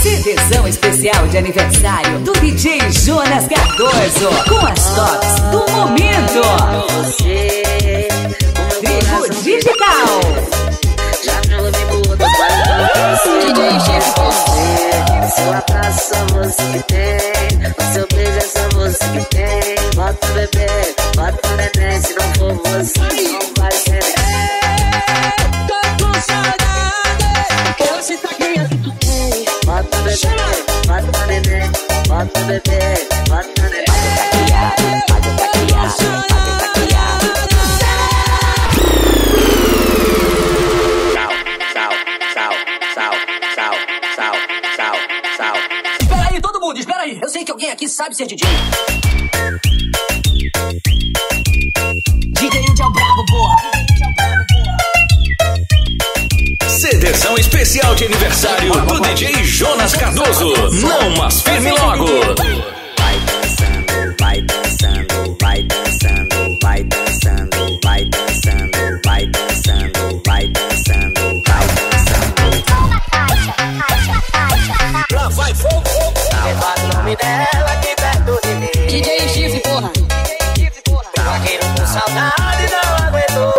CDzão especial de aniversário do DJ Jonas Cardoso, com as tops do momento. Drico Digital. DJ Chico. Seu abraço só você que tem, o seu beijo é só você que tem. Bota o bebê, bota o neném, se não for você, não vai ser. Tô com saudade, eu sinto a criança que tu tem. Bota o bebê, bota o neném, bota o bebê, bota o neném. Pode taquear, Espera aí, todo mundo, espera aí. Eu sei que alguém aqui sabe ser DJ. DJ Índio é o brabo, porra. CDzão especial de aniversário do DJ Jonas Cardoso. Não, mas firme logo. Vai dançando, vai dançando, vai dançando, vai dançando, vai dançando, vai dançando, vai dançando, vai dançando. Lá vai fogo. Leva o nome dela aqui perto de mim. DJ Chifre, porra. Zagueiro com saudade não aguentou.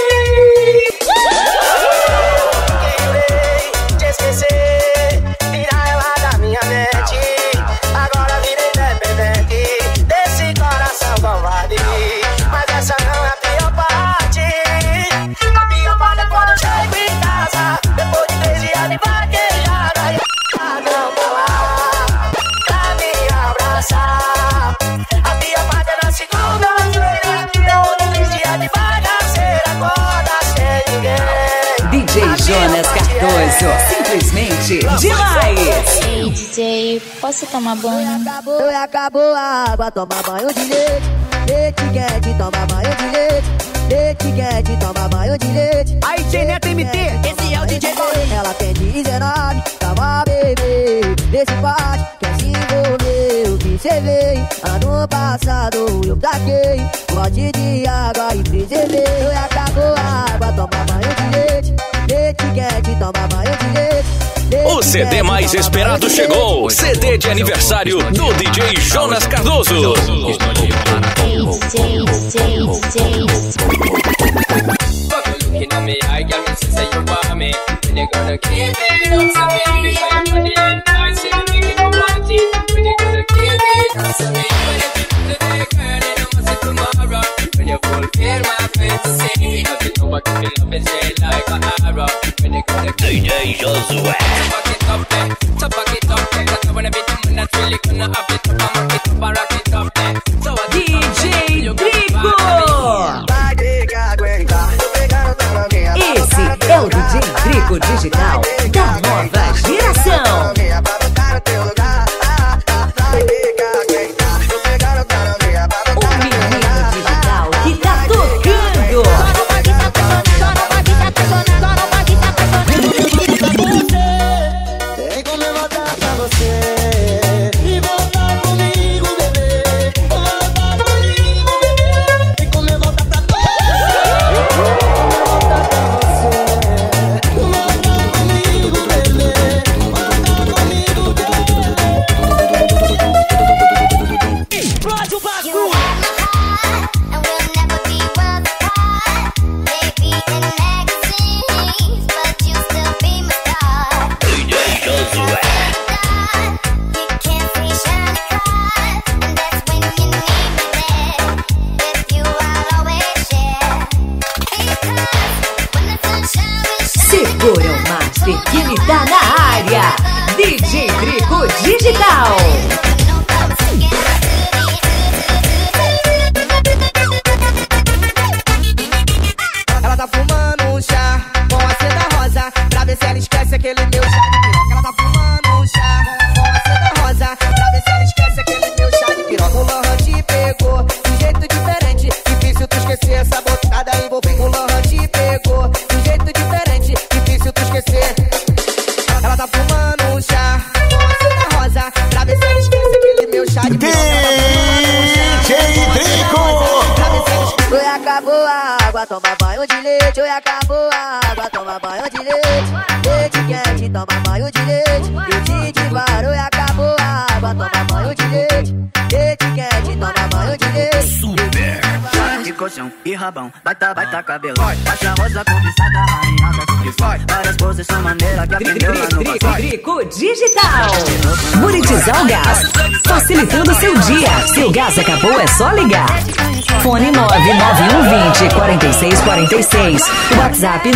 Jurei te esquecer, tirar ela da minha mente. Agora virei dependente desse coração covarde. Mas essa não é a pior parte. A pior parte é quando eu chego em casa, depois de 3 dias de vaquejada. Não tô lá pra me abraçar. A pior parte é na segunda-feira, depois de 3 dias de bagaceira, acorda sem ninguém. DJ Jonas Cardoso, simplesmente demais. Ei, DJ, posso tomar banho? Acabou a água, toma banho de leite. Leite quente, toma banho de leite. Leite quente, toma banho de leite. Aí, DJ Neto MT, esse é o DJ Bolinho. Ela tem 19, tava bebê. Nesse bate, quer se envolver. O que cê veio? Ano passado eu taquei pote de água e preservei. Acabou a água, toma banho de leite. Leite quente, toma banho de leite. O CD mais esperado chegou. CD de aniversário do DJ Jonas Cardoso. Looking at me, I got me to say you want me. When you gonna give it up to me? Because you're the end, I see the make you want it. When you gonna give it up to me? When you give today, girl, then I must say tomorrow. When you fulfill my fantasy, because you know I can feel love and shade like a arrow. When you gonna give DJ Josué. Back it up there, so back it up there. 'Cause I wanna be the man that's really gonna have it up. I'ma get up and rock it up there. So I DJ Drico. Vai ter que aguentar. Tô pegando tua novinha. Esse é o DJ Drico Digital da nova geração. Novinha pra botar no teu lugar. Vai ter que aguentar. Tô pegando tua novinha pra O botar no teu menino lugar. digital que tá tocando. Tem como eu voltar pra você e voltar comigo, bebê. Voltar comigo, bebê. Tem como eu voltar pra voltar pra você. Voltar comigo, bebê. Voltar comigo, bebê. Explode o bagulho. Segura o master que ele tá na área. DJ Drico Digital. Ela tá fumando um chá com a seda rosa, pra ver se ela esquece aquele meu chá de piroca. Ela tá fumando um chá com a seda rosa, pra ver se ela esquece aquele meu chá de piroca. O Lohan te pegou de jeito diferente, difícil tu esquecer essa botada envolvendo. O Lohan te pegou de jeito diferente, difícil tu esquecer. Ela tá fumando um chá com a seda rosa, pra ver se ela esquece aquele meu chá de piroca. DJ Drico. Oi, acabou a água, toma banho de leite. Oi, acabou a água, toma banho de leite. Leite quente, toma banho de leite. Leite de vaca. chão e rabão. Baita cabelo. Faixa rosa cobiçada, rainha da Funk. Várias poses são maneiras que aprendeu lá no passado. Drico Digital. Monetizar o gás. Facilitando seu dia. Seu gás acabou, é só ligar. Fone 99120-4646. WhatsApp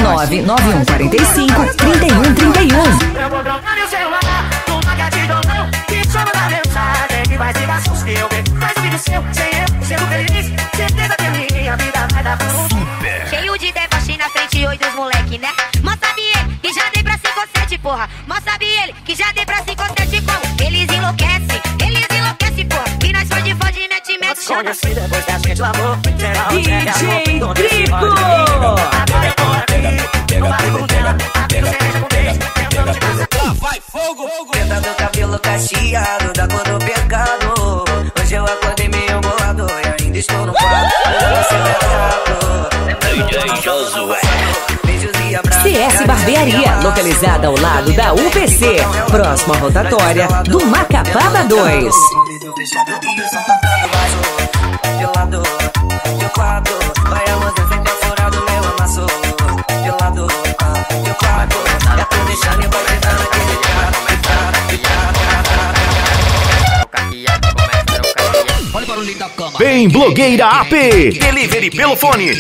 99145-3131. Eu vou trocar meu celular, não paga de dólar. Que só manda mensagem que vai ligar se você eu ver. Faz um vídeo seu, sem eu, sendo feliz. Certeza que a minha vida vai dar bom. Cheio de deboche na frente, oi dos moleque, né? Mas sabe ele que já dei pra 5 ou 7, porra. Mas sabe ele que já dei pra 5 ou 7 como? Eles enlouquecem, porra. E nós foi de fode, mete, chama. Conheci depois da gente o amor. DJ Drico. Agora eu tô aqui, não vai com ela. Amigo, cerveja com beijo. Eu não te faço. Vai, fogo! Preta do cabelo cacheado, da cor do pecado. Hoje eu acordei meio bolado e ainda estou no quadro. CS Barbearia, localizada ao lado da UPC, próximo à rotatória do Macapaba 2. Vem Blogueira AP. Delivery pelo fone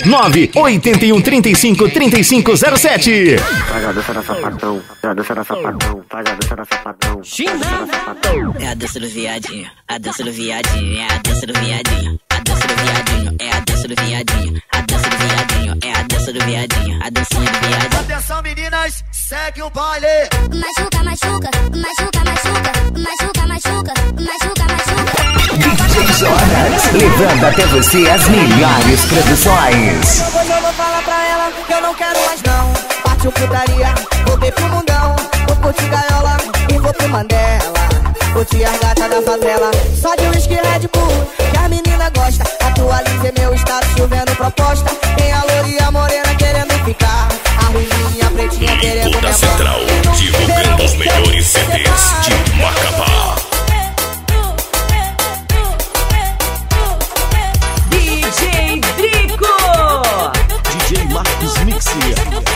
981353507. Faz a dança da sapatão, faz a dança da sapatão, faz a dança da sapatão. É a dança do viadinho, a dança do viadinho, é a dança do viadinho, a dança do viadinho, é a dança do viadinho, a dança do viadinho, é a dança do viadinho, a dancinha do viadinho. Atenção meninas, segue o baile. Machuca, machuca, machuca, machuca, machuca, machuca, machuca, machuca. DJ Jonas, levando até você as melhores produções. Hoje eu vou falar pra ela que eu não quero mais não. Partiu putaria, voltei pro mundão. Vou curtir gaiola e vou pro Mandela. Curtir as gatas da favela, só de whisky Red Bull, que a menina gosta. Atualizei meu status, chovendo proposta. Tem a loura e a morena querendo ficar, a ruivinha, a pretinha querendo Linda me Central, divulgando os melhores CDs de Macapá. DJ Drico. DJ Marcos Mixia.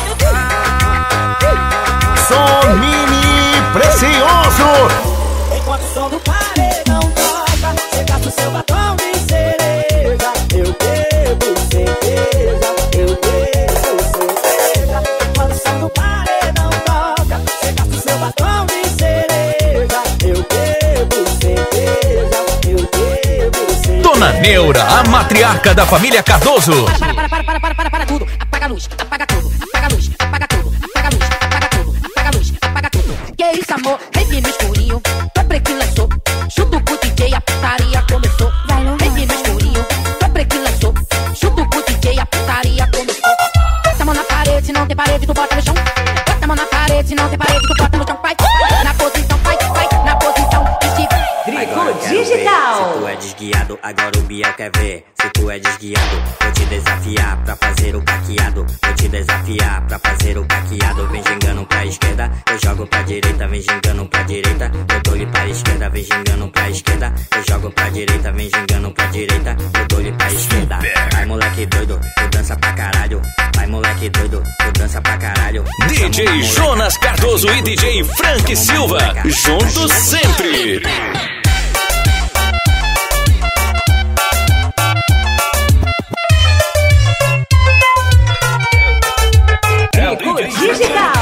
Som Mini Precioso. Enquanto o som do paredão toca, você gasta o seu batom de cereja. Eu bebo cerveja, eu bebo cerveja. Enquanto o som do paredão toca, você gasta o seu batom de cereja. Eu bebo cerveja, eu bebo cerveja. Dona Neura, a matriarca da família Cardoso. Para tudo, apaga a luz, apaga tudo, apaga a luz, apaga tudo, apaga a luz, apaga tudo, apaga a luz, apaga tudo. Que isso, amor? Rede no escurinho, tô preto lançou, chuto pro DJ, a putaria começou. Rede no escurinho, tô preto lançou, chuto pro DJ, a putaria começou. Bota a mão na parede, se não tem parede, tu bota no chão. Bota a mão na parede, se não tem parede, tu bota no chão. Vai, na posição, vai, na posição. Drico Digital. Se tu é desguiado, agora o Biel quer ver. Se tu é desguiado, vou te desafiar pra fazer o caqueado. Vou te desafiar pra fazer o caqueado. Vem gingando pra esquerda, eu jogo pra direita. Vem gingando pra direita, eu dou-lhe pra esquerda. Vem gingando pra esquerda, eu jogo pra direita. Vem gingando pra direita, eu dou-lhe pra esquerda. Vai moleque doido, tu dança pra caralho. Vai moleque doido, tu dança pra caralho. DJ Jonas Cardoso e DJ Frank Silva, juntos sempre. Drico Digital.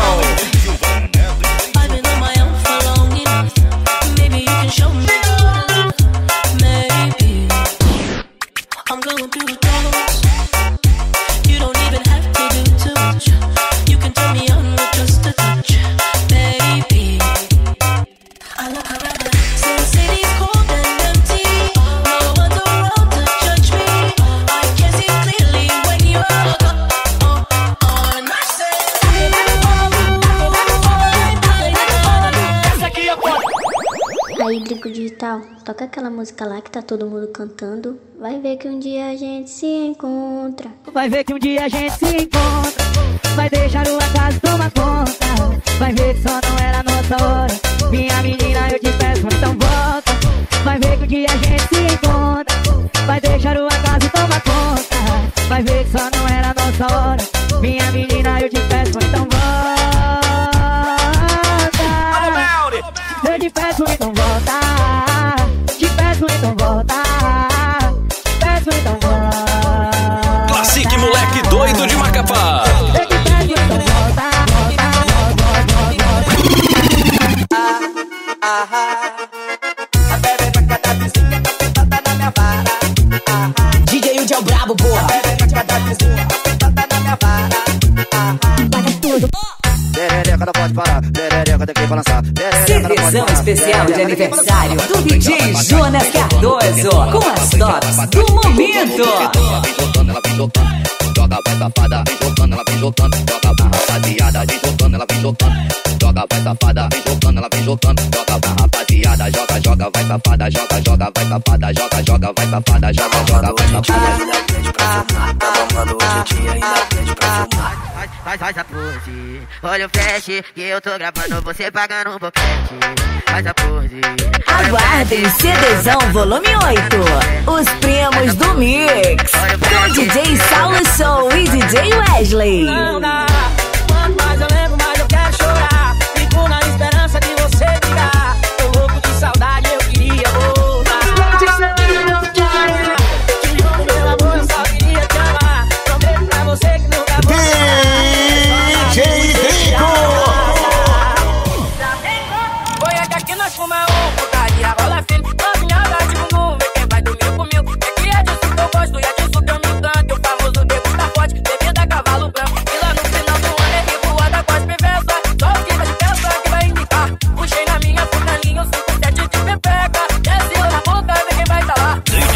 Aí, Drico Digital, toca aquela música lá que tá todo mundo cantando. Vai ver que um dia a gente se encontra. Vai ver que um dia a gente se encontra. Vai deixar o acaso tomar conta. Vai ver que só não era nossa hora. Minha menina, eu te peço, então volta. Vai ver que um dia a gente se encontra. Vai deixar o acaso tomar conta. Vai nessa hora. Minha menina, eu te peço, então volta. Eu te peço, então volta. Te peço, então volta. Peço, então volta. Classique moleque doido de Macapá. Eu te peço, então volta. A perereca da vizinha tá sentada na minha vara. DJ Udi é o brabo, porra. A perereca da vizinha tá sentada na minha vara. Perereca não pode parar, perereca tem que balançar. Cerveção especial de aniversário do DJ Jonas Cardoso, com as tops do momento. Ela vem jogando, joga vai safada, vem jogando, ela vem jogando, joga pra rapaziada, vem jogando, ela vem jogando, joga vai safada, vem jogando, ela vem jogando, joga pra rapaziada, joga vai safada, joga vai safada, joga vai safada, joga vai safada. Tá bombando hoje em dia, ainda pede pra fumar. Faz a pose, olha o flash, que eu tô gravando você pagando um boquete. Faz a pose. Aguardem CDzão volume 8, os primos do Mix, com DJ Saulo Show e DJ Wesley. Não dá, quanto mais eu lembro, mais eu quero chorar. Fico na esperança de você virar. Tô louco de saudade, eu queria voltar. Te amo, meu amor, eu só queria te amar. Prometo pra você que nunca vou DJ Rico. Foi aqui nós fumamos, putaria rola filho. Novinha da de bumbum, vê quem vai dormir comigo. É que é disso que eu gosto e é disso que eu me canto. O famoso bebo da forte, bebida cavalo branco. E lá no final do ano é revoada com as piveças. Só o que vai de peça que vai indicar. Puxei na minha furnalinha, o 5-7 de pepeca. Desce na boca, vê quem vai tá lá.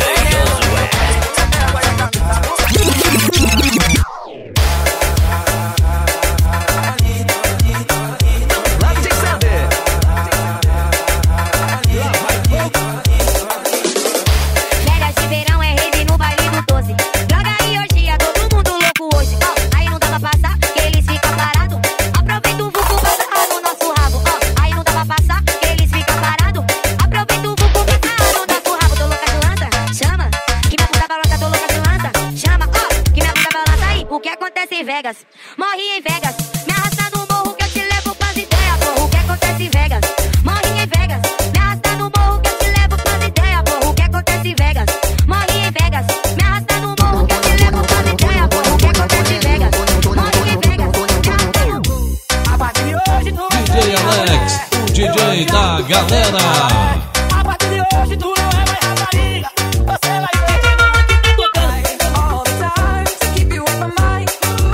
Férias de verão é rave no baile do 12. Droga e orgia, todo mundo louco hoje. Ó, aí não dá pra passar, que eles ficam parados. Aproveita o vulco pra sarrar no nosso rabo. Ó, aí não dá pra passar, que eles ficam parados. Aproveita o vulco pra sarrar no nosso rabo. Tô louca de lança, chama. Que minha bunda balança, tô louca de lança. Chama, ó, que minha bunda balança aí. O que acontece em Vegas? Morre em Vegas. Me arrasta no morro que eu te levo pras ideias, porra. O que acontece em Vegas? Morre em Vegas. Me arrasta no morro que eu te levo pras ideias, porra. O que acontece em Vegas? Morre em Vegas. Me arrasta no morro que eu te levo pras ideias, porra. O que acontece em Vegas? Morre em Vegas. A partir de hoje tu vai DJ Alex, o DJ da galera. A partir de hoje tu não é mais rapariga. Você vai ver que não aqui tá tocando. All the time, to keep you on my mind.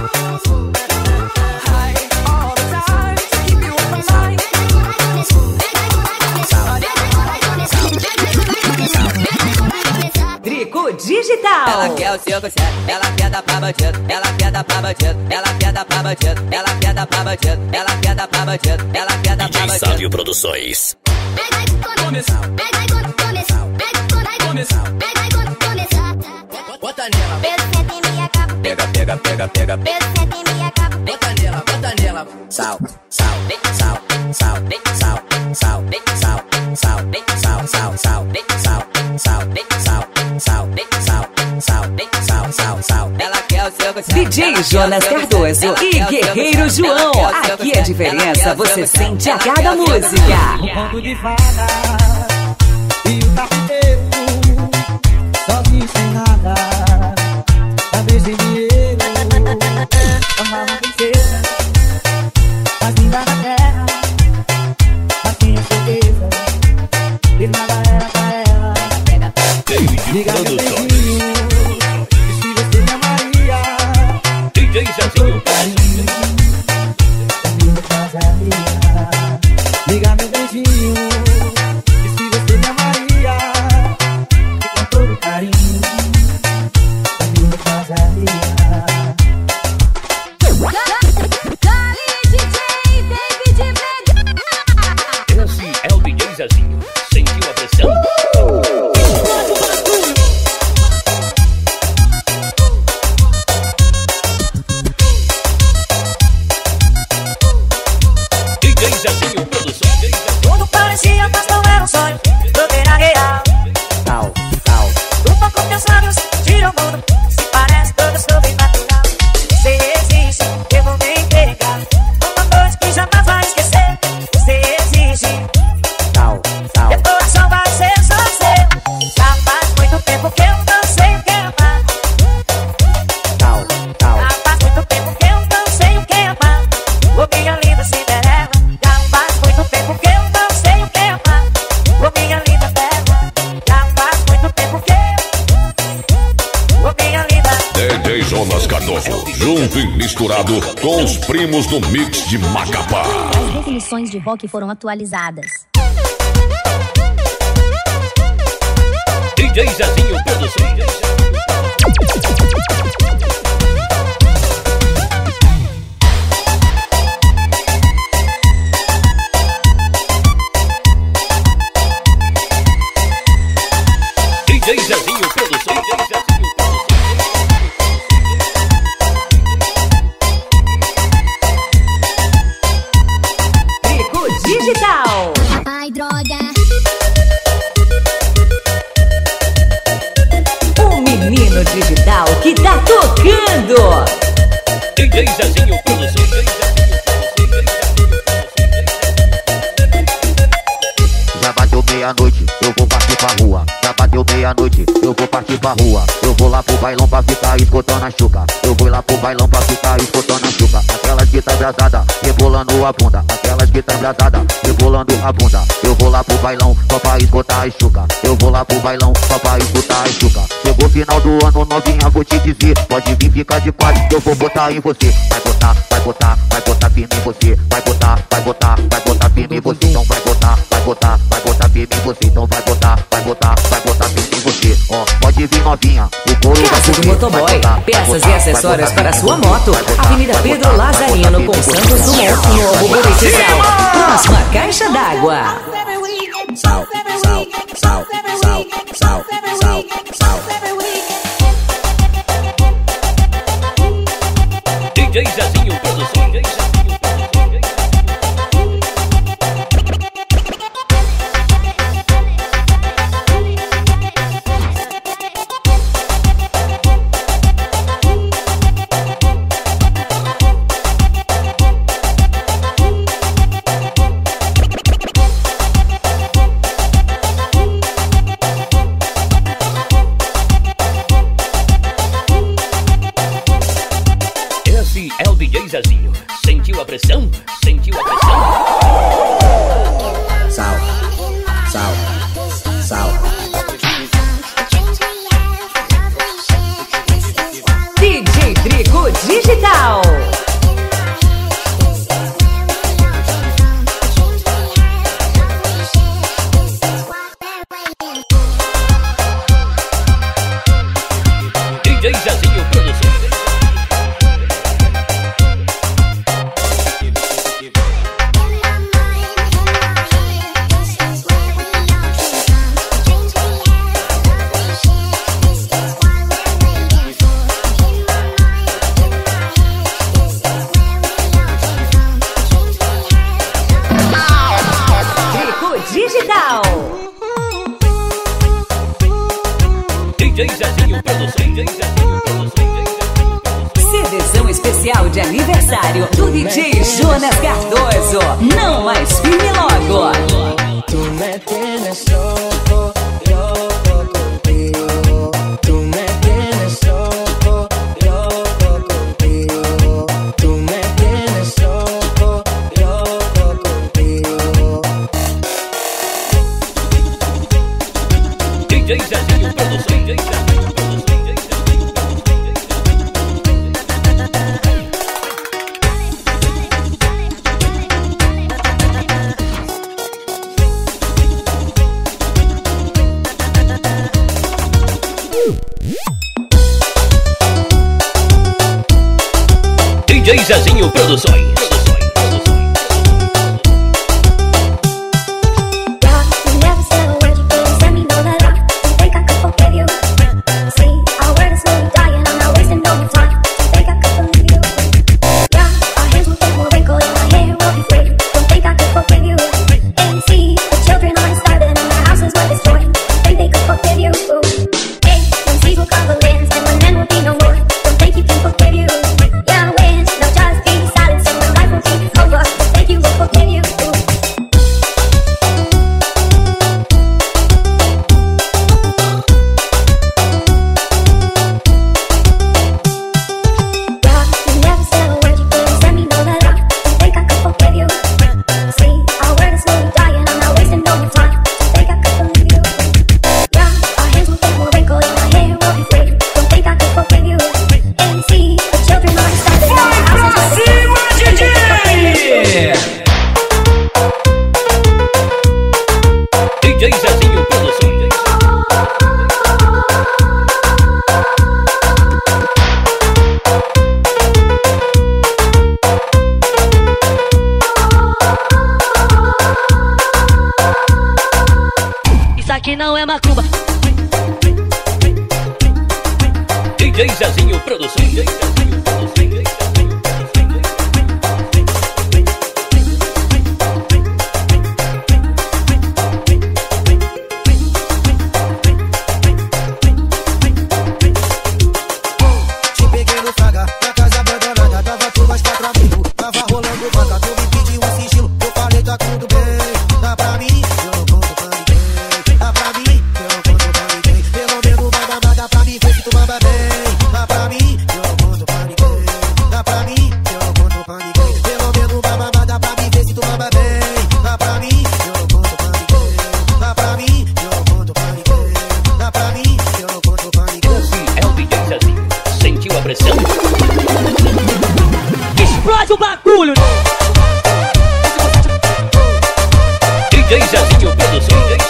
All the time, to keep you on my mind. Trico Digital. Ela quer o 5-7, ela quer dar pra bandido, ela quer dar pra bandido, ela quer dar pra bandido, ela quer dar pra bandido, ela quer dar pra bandido, ela quer dar pra DJ bandido. Sávio Produções. Bota nela, pega, pega, pega, pega, bota nela, sal, sal, sal, sal, sal, sal, sal, sal, sal, sal, sal, sal, sal, sal, sal, sal. Ela quer o seu DJ Jonas Cardoso e Guerreiro João. Aqui a diferença você sente a cada música. Um conto de fada e o carpinteiro sozinho sem nada. Talvez sem dinheiro, amava princesa mais linda da terra. Mas tinha certeza que nada era pra ela. Liga meu beijinho, e se você me amaria, DJ Zezinho. liga meu beijinho, e se você me amaria, e com todo carinho, comigo casaria. Esse é o DJ Zezinho. Sentiu a pressão? DJ Zezinho Produções. Tudo parecia, mas não era um sonho, tudo era real. Sal, sal. Lupa com teus lábios, tira o mundo, se parece todo sobre natural. misturado com os primos do mix de Macapá. As definições de rock foram atualizadas. DJ Zezinho Produções. DJ Zezinho Produções. Trico Digital. Ai, droga. O menino digital que tá tocando. DJ Zezinho Produções. Já bateu meia-noite, eu vou partir pra rua. Já bateu meia-noite, eu vou partir pra rua. Eu vou lá pro bailão pra ficar escutando a chuca. Eu vou lá pro bailão pra ficar escutando a chuca. Aquelas que tá embrasada, rebolando a bunda. Aquelas que tá embrasada, rebolando a bunda. Eu vou lá pro bailão só pra escutar a chuca. Eu vou lá pro bailão só pra escutar a chuca. Chegou o final do ano, novinha, vou te dizer. Pode vir ficar de quatro, eu vou botar em você. Vai botar, vai botar, vai botar firme em você. Vai botar, vai botar, vai botar firme em você. Então vai botar, vai botar, vai botar firme em você. Então vai botar, vai botar, vai botar firme em você. Ó, pode vir novinha, o couro vai Casa do Motoboy, peças e acessórios para sua moto. Avenida Pedro Lazarino com Santos Dumont, Novo Buritizal. Próxima caixa d'água. Sal, sal, sal, sal, sal, sal, sal. DJ Zezinho Produções. Esse é o DJ Zezinho. Sentiu a pressão? Sentiu a pressão? Sal, sal, sal. DJ Trico Digital. DJ Zezinho Produções. Trico Digital. DJ Zezinho Produções. CDzão especial de aniversário do DJ Jonas Cardoso. Não mais firme logo. Tú me tienes loco, loco contigo. Tú me tienes loco, loco contigo. Tú me tienes loco, loco contigo. DJ Zezinho Produções. DJ Zezinho Produções. Don't think you can forgive you. Yeah, when, now just be silent, so my life DJ Zezinho Produções. Isso aqui não é macumba. DJ Zezinho Produções. Explode o bagulho! DJ Zezinho Produções.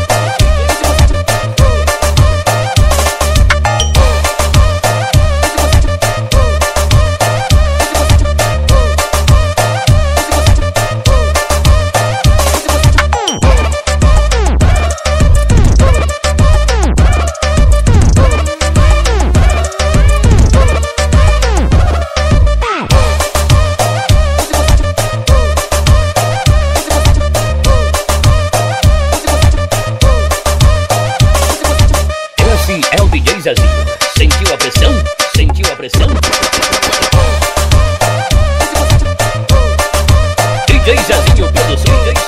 É o DJ Zezinho. Sentiu a pressão? Sentiu a pressão? DJ Zezinho Produções.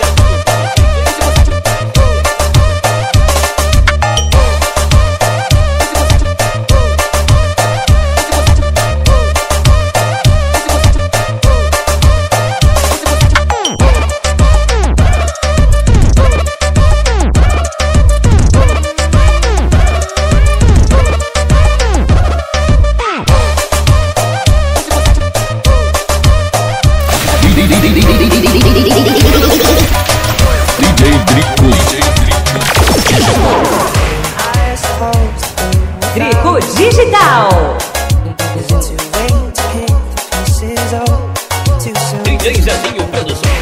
Drico Digital. DJ Zezinho Produções.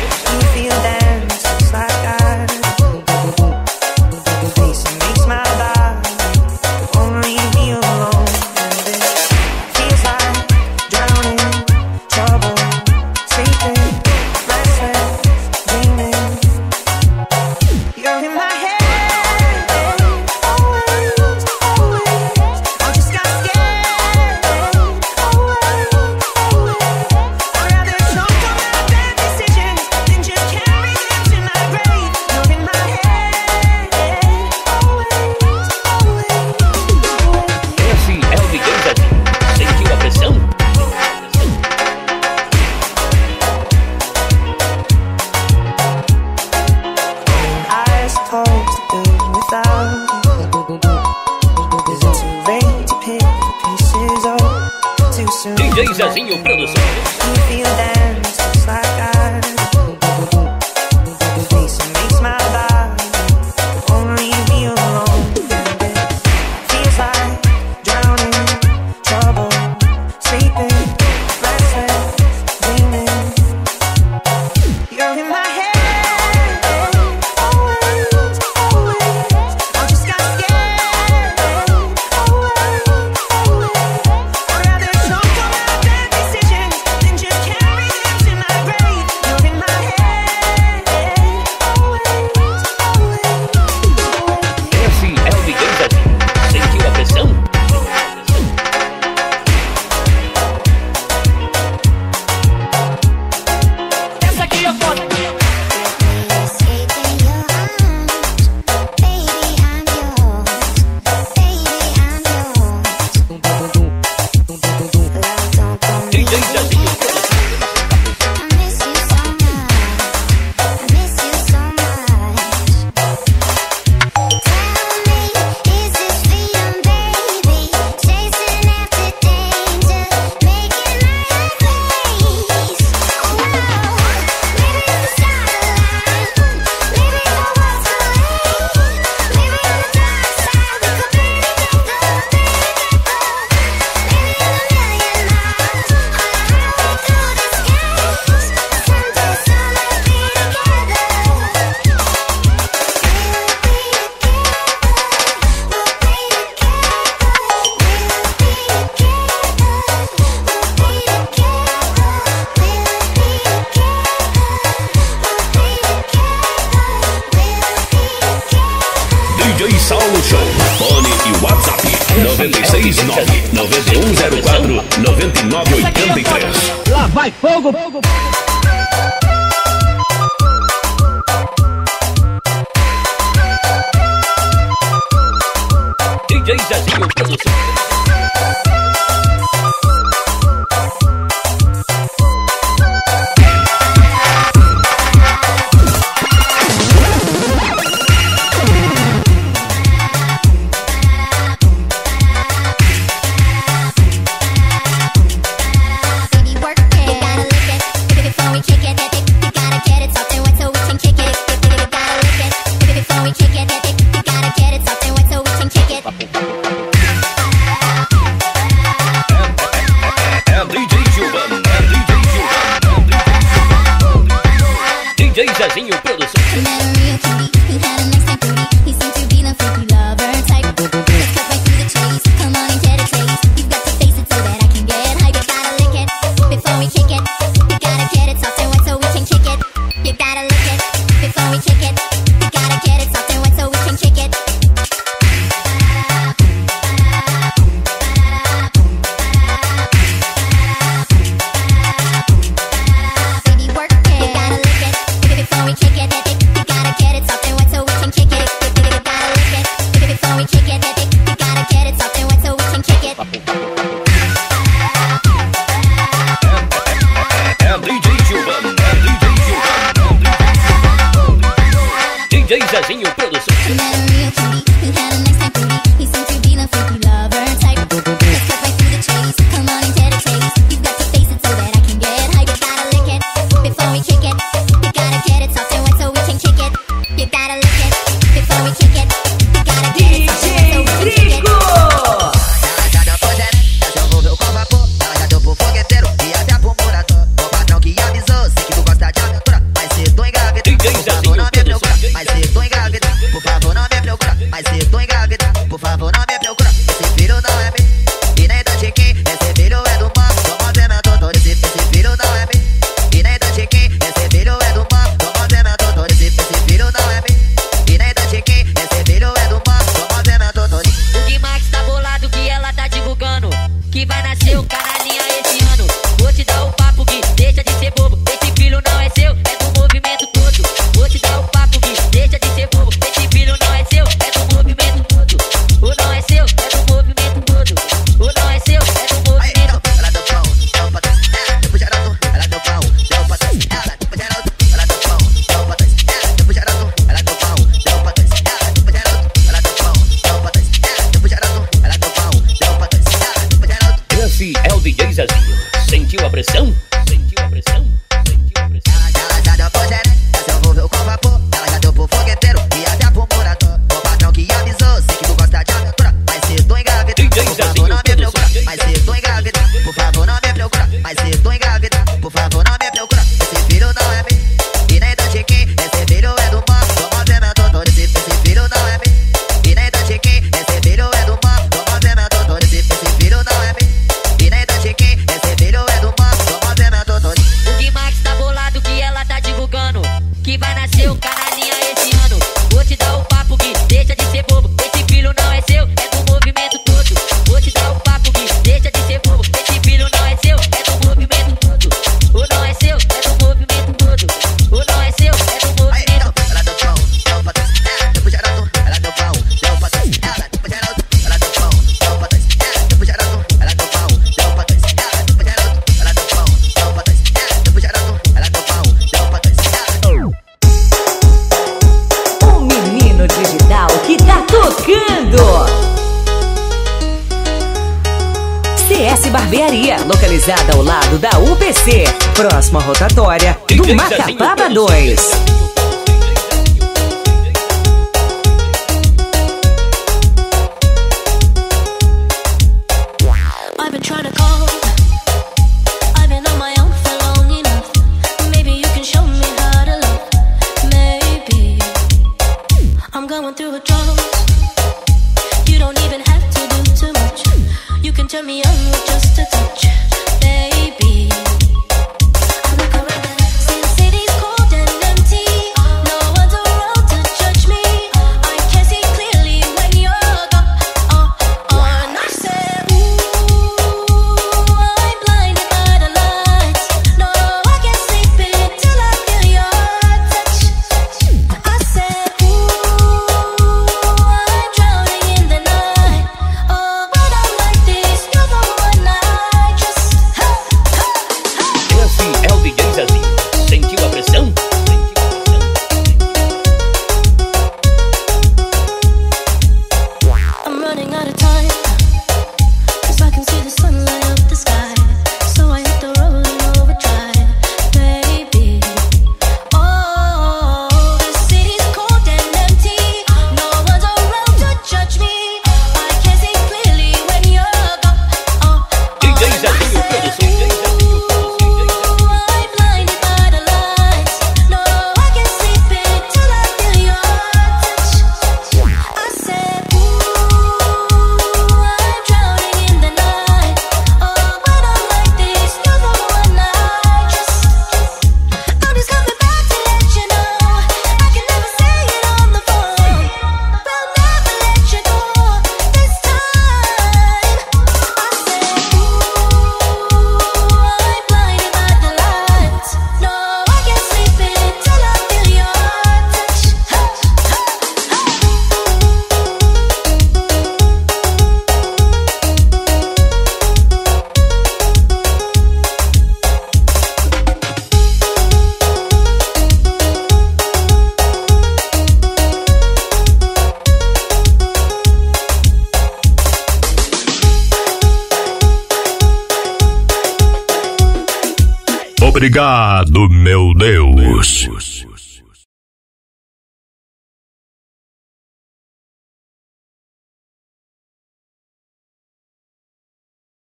DJ Zezinho Produções. Carry Saulo Show. Fone e WhatsApp 969-9104-9983. Lá vai fogo! DJ Zezinho Produção. Zezinho Produção. Zezinho Produção. É o DJ Zezinho. Sentiu a pressão? Sentiu a pressão? Sentiu a pressão? Ela já deu pro gerente, já se envolveu com vapor. Ela já deu pro fogueteiro e até pro morador. O patrão que avisou, sei que tu gosta de aventura. Mas se tu engravidar, por favor não me procura. Mas se tu engravidar, por favor não me procura. Mas se tu engravidar, por favor não me procura. Esse filho não é meu e nem do Chiquinho. Esse filho é do mano, do movimento todo. Esse filho não é meu e nem do Chiquinho. Esse filho é do mano, do movimento todo. Esse filho não é meu. Esse filho é do mano, do movimento todo. O Guimax tá bolado que ela tá divulgando que vai nascer o canalinha esse ano. Vou te dar o papo Gui, deixa de ser bobo. Esse filho não é seu, é do movimento todo. Vou te dar o papo Gui, deixa de ser bobo. Esse filho não é seu, é do movimento todo. O não é seu, é do movimento todo. O não é seu, é do movimento todo. Ela deu pão, deu pra trás, deu pro gerador. Ela deu pão, deu pra trás, ela deu pro gerador. Ela deu pão, deu pra trás, deu pro gerador. Ela deu pão, deu pra trás, ela deu pro gerador. Ela deu pão, deu pra trás, deu pro gerador. Ela deu pão, deu pra trás, O menino digital que tá tocando. CS Barbearia, localizada ao lado da UPC, próximo à rotatória do Macapaba 2. I've been trying to call. I've been on my own for long enough. Maybe you can show me how to love. Maybe I'm going through a drought. You don't even have to do too much. You can turn me on with just a touch, baby. I look around, see the city's cold and empty. No one's around to judge me. I can see clearly when Obrigado, meu Deus.